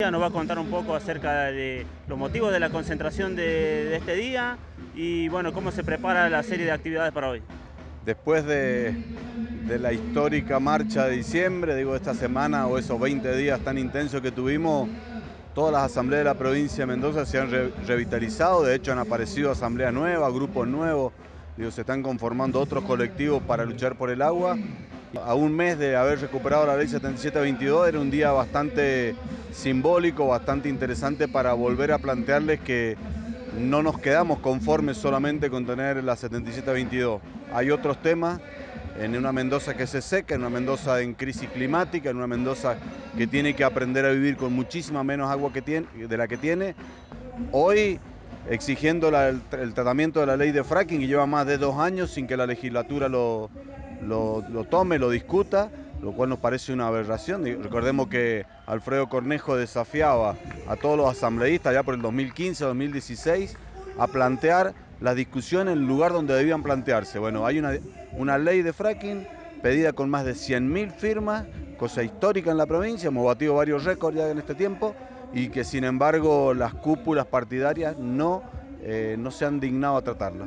Nos va a contar un poco acerca de los motivos de la concentración de este día y bueno, cómo se prepara la serie de actividades para hoy. Después de la histórica marcha de diciembre, digo, esta semana o esos 20 días tan intensos que tuvimos, todas las asambleas de la provincia de Mendoza se han revitalizado. De hecho, han aparecido asambleas nuevas, grupos nuevos, digo, se están conformando otros colectivos para luchar por el agua. A un mes de haber recuperado la ley 7722 era un día bastante simbólico, bastante interesante para volver a plantearles que no nos quedamos conformes solamente con tener la 7722. Hay otros temas en una Mendoza que se seca, en una Mendoza en crisis climática, en una Mendoza que tiene que aprender a vivir con muchísima menos agua de la que tiene. Hoy exigiendo el tratamiento de la ley de fracking, que lleva más de 2 años sin que la legislatura lo tome, lo discuta, lo cual nos parece una aberración. Recordemos que Alfredo Cornejo desafiaba a todos los asambleístas ya por el 2015, 2016, a plantear las discusiones en el lugar donde debían plantearse. Bueno, hay una ley de fracking pedida con más de 100.000 firmas, cosa histórica en la provincia, hemos batido varios récords ya en este tiempo, y que sin embargo las cúpulas partidarias no se han dignado a tratarla.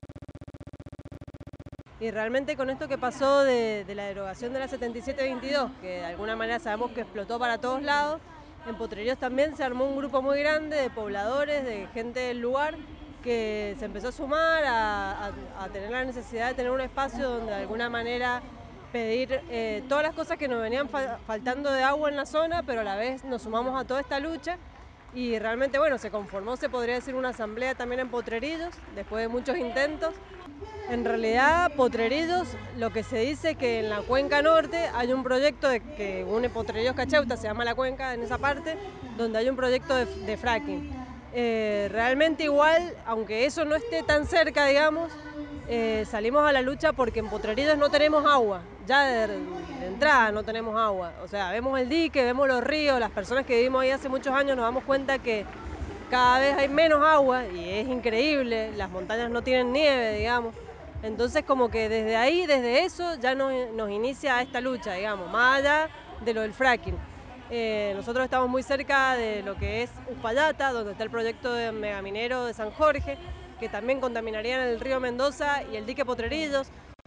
Y realmente con esto que pasó de la derogación de la 7722, que de alguna manera sabemos que explotó para todos lados, en Potrerillos también se armó un grupo muy grande de pobladores, de gente del lugar, que se empezó a sumar a tener la necesidad de tener un espacio donde de alguna manera pedir todas las cosas que nos venían faltando de agua en la zona, pero a la vez nos sumamos a toda esta lucha. Y realmente, bueno, se conformó, se podría decir, una asamblea también en Potrerillos, después de muchos intentos. En realidad, Potrerillos, lo que se dice que en la cuenca norte hay un proyecto que une Potrerillos Cacheuta, se llama la cuenca en esa parte, donde hay un proyecto de fracking. Realmente igual, aunque eso no esté tan cerca, digamos, salimos a la lucha porque en Potrerillos no tenemos agua, ya de entrada no tenemos agua. O sea, vemos el dique, vemos los ríos, las personas que vivimos ahí hace muchos años nos damos cuenta que cada vez hay menos agua y es increíble, las montañas no tienen nieve, digamos. Entonces como que desde ahí, desde eso, ya nos inicia esta lucha, digamos, más allá de lo del fracking. Nosotros estamos muy cerca de lo que es Uspallata, donde está el proyecto de megaminero de San Jorge, que también contaminarían el río Mendoza y el dique Potrerillos.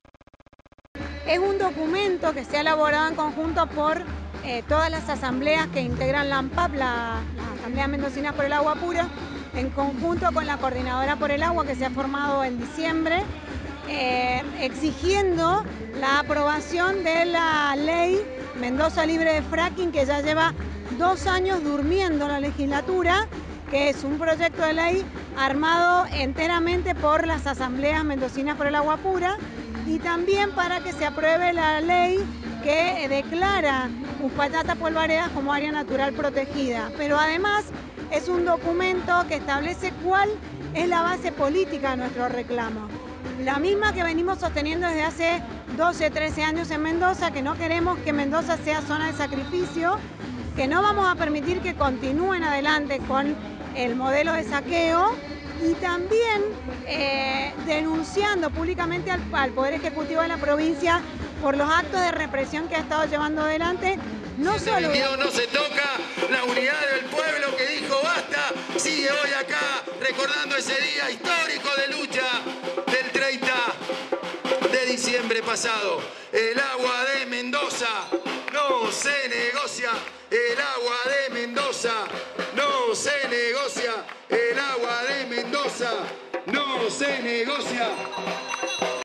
Es un documento que se ha elaborado en conjunto por todas las asambleas que integran la AMPAP, las Asambleas Mendocinas por el Agua Pura, en conjunto con la Coordinadora por el Agua que se ha formado en diciembre, exigiendo la aprobación de la ley Mendoza libre de fracking, que ya lleva 2 años durmiendo en la legislatura, que es un proyecto de ley armado enteramente por las Asambleas Mendocinas por el Agua Pura, y también para que se apruebe la ley que declara Uspallata Polvaredas como área natural protegida. Pero además es un documento que establece cuál es la base política de nuestro reclamo. La misma que venimos sosteniendo desde hace 12, 13 años en Mendoza, que no queremos que Mendoza sea zona de sacrificio, que no vamos a permitir que continúen adelante con el modelo de saqueo, y también denunciando públicamente al Poder Ejecutivo de la provincia por los actos de represión que ha estado llevando adelante. No solo... No se toca, la unidad del pueblo que dijo basta, sigue hoy acá recordando ese día histórico de lucha del 30 de diciembre pasado. El agua de Mendoza no se negocia, el agua de Mendoza no se negocia, el agua de Mendoza no se negocia.